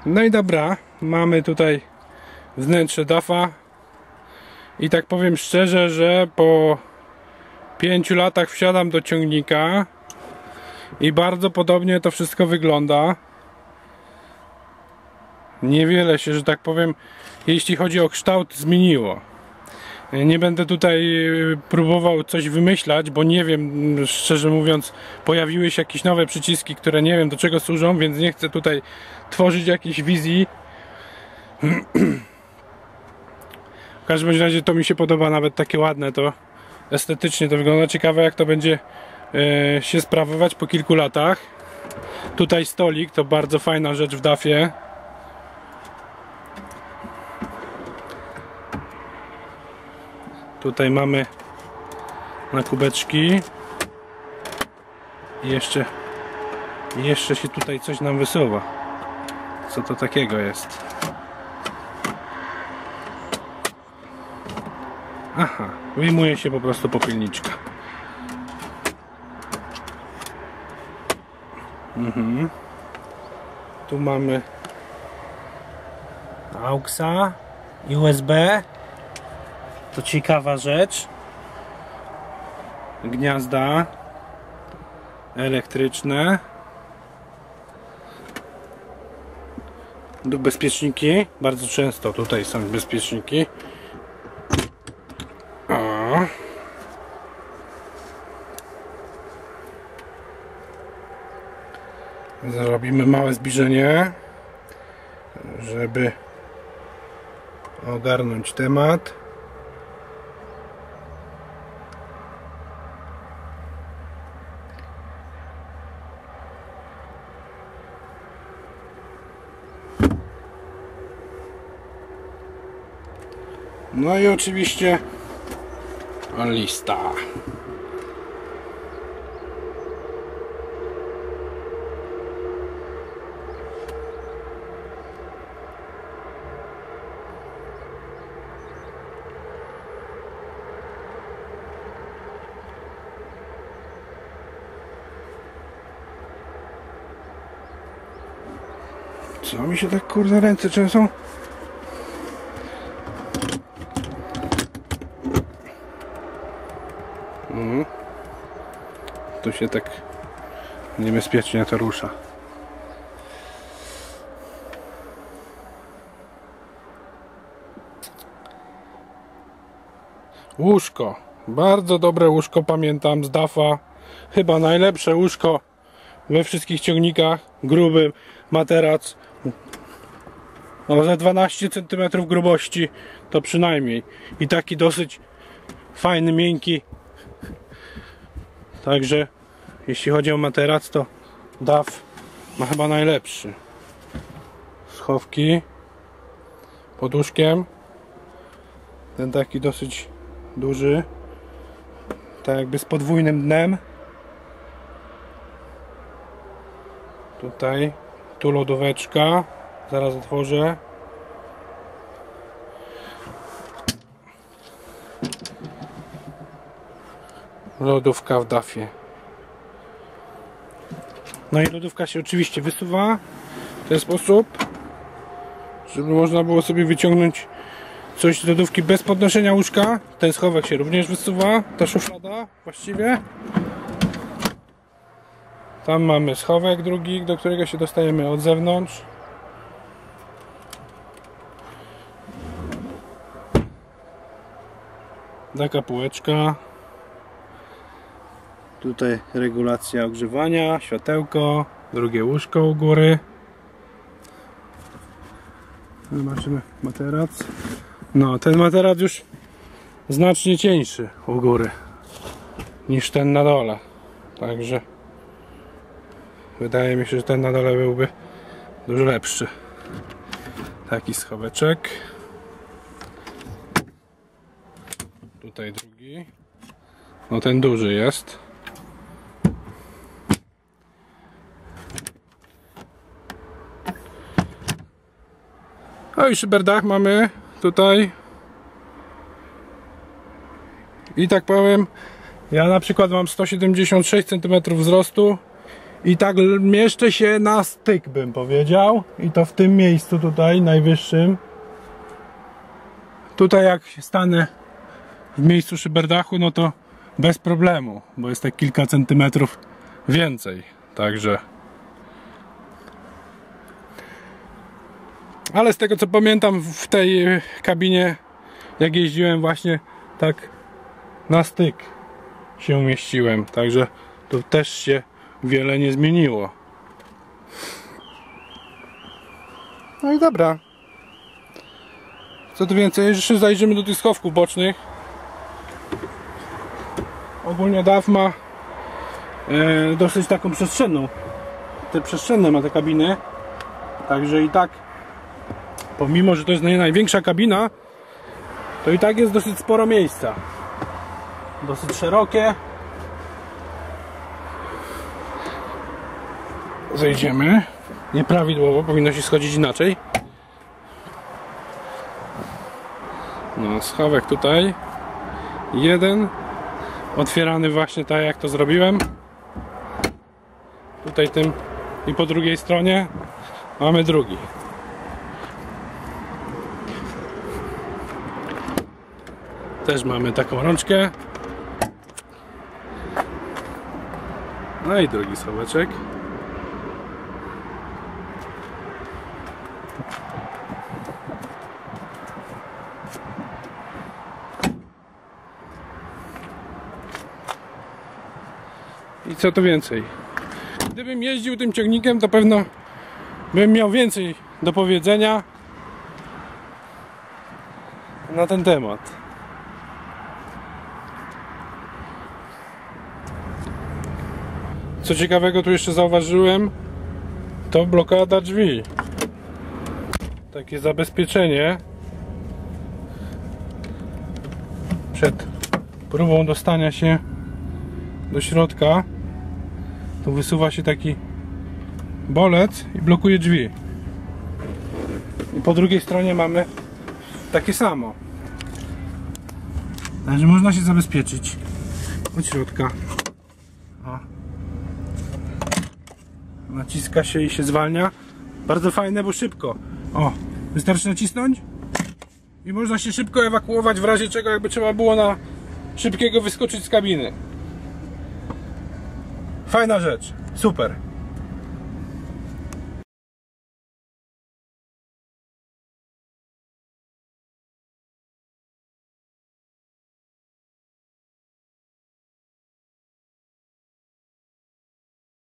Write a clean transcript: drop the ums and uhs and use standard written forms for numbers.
No i dobra, mamy tutaj wnętrze dafa i tak powiem szczerze, że po 5 latach wsiadam do ciągnika i bardzo podobnie to wszystko wygląda. Niewiele się, że tak powiem, jeśli chodzi o kształt, zmieniło. Nie będę tutaj próbował coś wymyślać, bo nie wiem, szczerze mówiąc, pojawiły się jakieś nowe przyciski, które nie wiem do czego służą, więc nie chcę tutaj tworzyć jakiejś wizji. W każdym razie to mi się podoba, nawet takie ładne to estetycznie to wygląda. Ciekawe jak to będzie się sprawować po kilku latach. Tutaj stolik, to bardzo fajna rzecz w dafie. Tutaj mamy na kubeczki i jeszcze się tutaj coś nam wysuwa. Co to takiego jest? Aha, wyjmuje się po prostu popielniczka. Tu mamy AUXa i USB. To ciekawa rzecz. Gniazda elektryczne. Tu bezpieczniki. Bardzo często tutaj są bezpieczniki. O. Zrobimy małe zbliżenie, żeby ogarnąć temat. No i oczywiście lista. Co mi się tak kurde ręce trzęsą? Tu się tak niebezpiecznie to rusza. Łóżko. Bardzo dobre łóżko, pamiętam z dafa. Chyba najlepsze łóżko we wszystkich ciągnikach. Gruby materac. No, ze 12 cm grubości to przynajmniej. I taki dosyć fajny, miękki. Także jeśli chodzi o materac, to DAF ma chyba najlepszy. Schowki pod łóżkiem. Ten taki dosyć duży. Tak jakby z podwójnym dnem. Tutaj. Tu lodóweczka. Zaraz otworzę. Lodówka w dafie. No i lodówka się oczywiście wysuwa w ten sposób, żeby można było sobie wyciągnąć coś z lodówki bez podnoszenia łóżka. Ten schowek się również wysuwa, ta szuflada właściwie. Tam mamy schowek drugi, do którego się dostajemy od zewnątrz. Taka półeczka. Tutaj regulacja ogrzewania, światełko, drugie łóżko u góry. Zobaczymy materac. No, ten materac już znacznie cieńszy u góry niż ten na dole. Także wydaje mi się, że ten na dole byłby dużo lepszy. Taki schoweczek. Tutaj drugi. No ten duży jest. No i szyberdach mamy tutaj. I tak powiem, ja na przykład mam 176 cm wzrostu I tak mieszczę się na styk, bym powiedział. I to w tym miejscu tutaj, najwyższym. Tutaj jak stanę w miejscu szyberdachu, no to bez problemu, bo jest tak kilka centymetrów więcej. Także... Ale z tego co pamiętam, w tej kabinie, jak jeździłem, właśnie tak na styk się umieściłem. Także tu też się wiele nie zmieniło. No i dobra. Co tu więcej, jeszcze zajrzymy do tych schowków bocznych. Ogólnie DAF ma dosyć taką przestrzenną. Te przestrzenne ma te kabiny. Także i tak, pomimo że to jest nie największa kabina, to i tak jest dosyć sporo miejsca. Dosyć szerokie. Zejdziemy. Nieprawidłowo, powinno się schodzić inaczej. No, schowek tutaj. Jeden. Otwierany właśnie tak jak to zrobiłem. Tutaj tym i po drugiej stronie mamy drugi. Też mamy taką rączkę. No i drugi schoweczek. I co tu więcej? Gdybym jeździł tym ciągnikiem, to pewno bym miał więcej do powiedzenia na ten temat. Co ciekawego tu jeszcze zauważyłem, to blokada drzwi. Takie zabezpieczenie przed próbą dostania się do środka. Tu wysuwa się taki bolec i blokuje drzwi. I po drugiej stronie mamy takie samo. Także można się zabezpieczyć od środka. O. Naciska się i się zwalnia. Bardzo fajne, bo szybko. O, wystarczy nacisnąć i można się szybko ewakuować w razie czego, jakby trzeba było na szybkiego wyskoczyć z kabiny. Fajna rzecz, super.